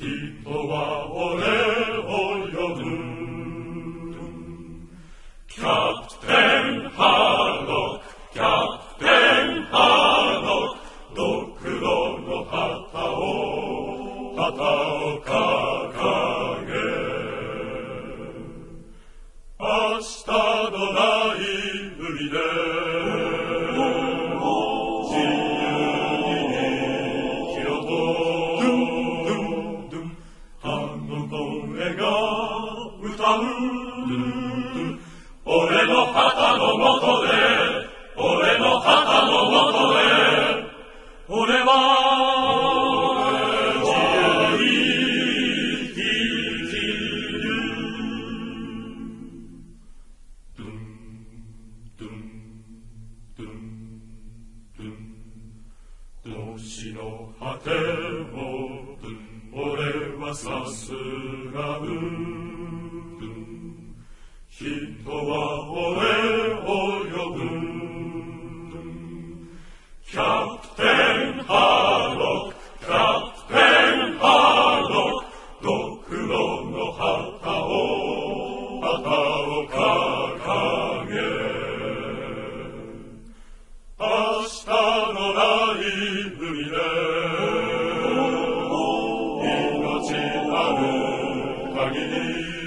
人は俺を呼ぶ。キャプテンハーロック、キャプテンハーロック、ドクロの旗を掲げ、明日のない海で自由に生きよと、あの声が歌う。俺の旗の下で、俺の旗の下で、俺は自由に生きる。ドゥンドゥンドゥンドゥン、星の果てを俺はさすらう。人は俺を呼ぶ。キャプテンハーロック、キャプテンハーロック、ドクロの旗を掲げ、明日のない海で命ある限り